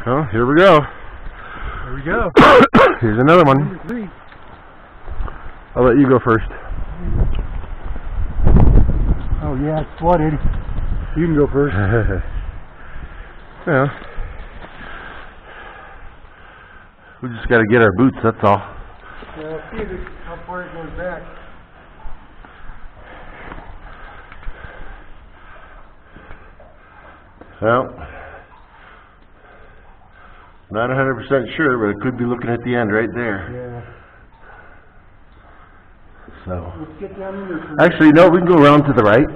Well, here we go. Here we go. Here's another one. Number 3. I'll let you go first. Oh yeah, it's flooded. You can go first. Well, we just got to get our boots, that's all. Yeah, see how far it goes back. Well, not 100% sure, but it could be looking at the end right there. Yeah. So, Let's get down in there. actually, no, we can go around to the right.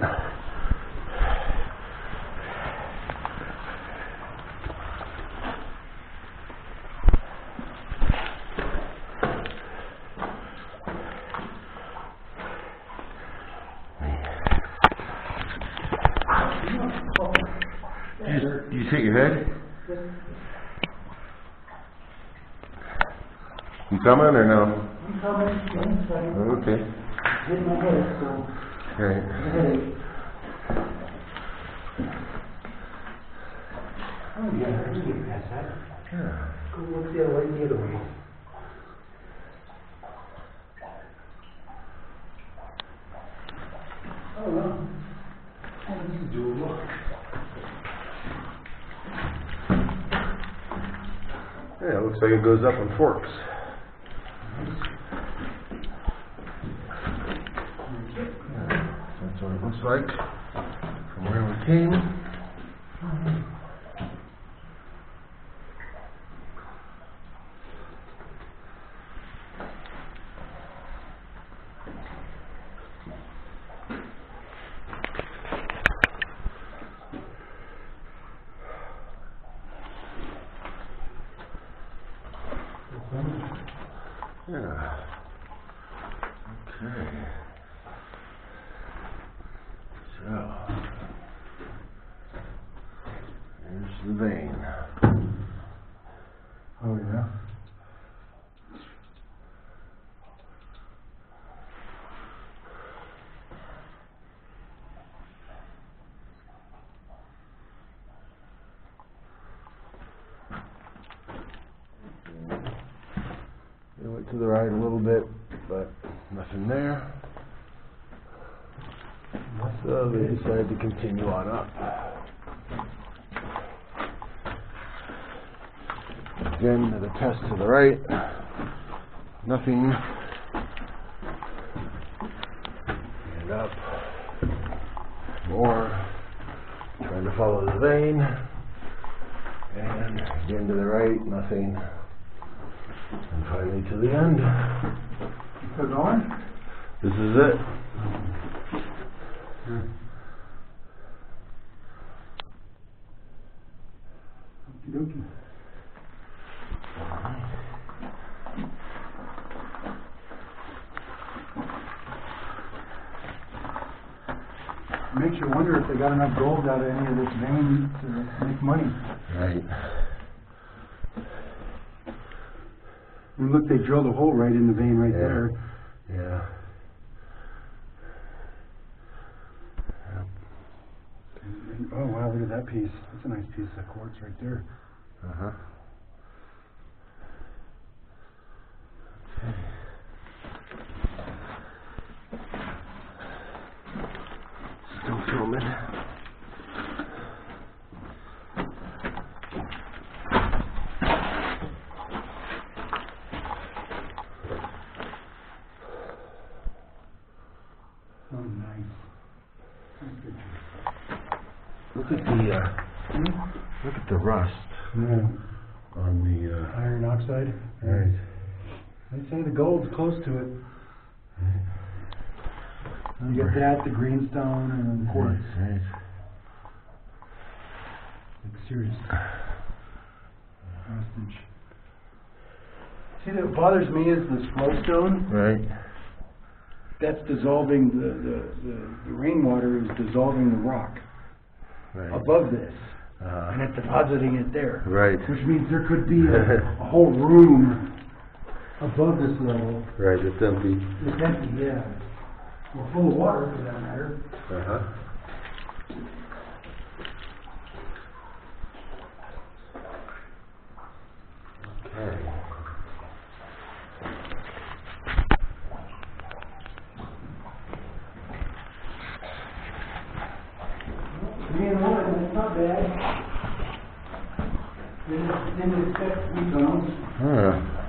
You hit your head? You coming or no? I'm coming. Okay. Hit my head, so. Right. Oh yeah, I can get past that. Yeah. Go look the other way, the other way. Oh well. Oh, this is doable. Yeah, it looks like it goes up in forks. That's what it looks like from where we came. Yeah. Okay. So, here's the vein. Oh yeah. They went to the right a little bit, but nothing there. So they decided to continue on up. Again, the test to the right. Nothing. And up. More. Trying to follow the vein. And again to the right. Nothing. And finally to the end. Still going? This is it. Okie dokie. Makes you wonder if they got enough gold out of any of this vein to make money. Right. And look, they drilled a hole right in the vein right there. Yeah. And, oh wow, look at that piece. That's a nice piece of quartz right there. Uh-huh. Okay. Still filming. Oh, nice. Look at the rust Yeah. on the Iron oxide. right. They say the gold's close to it. Right. You get that, the greenstone, and the quartz. Right. Like serious. Hostage. See, what bothers me is this flowstone. Right. That's dissolving, the rainwater is dissolving the rock Right. above this. And it's depositing it there. Right. Which means there could be a whole room above this level. Right, it's empty. It's empty, yeah. Well, full of water, for that matter. Uh-huh. didn't accept refunds. Huh.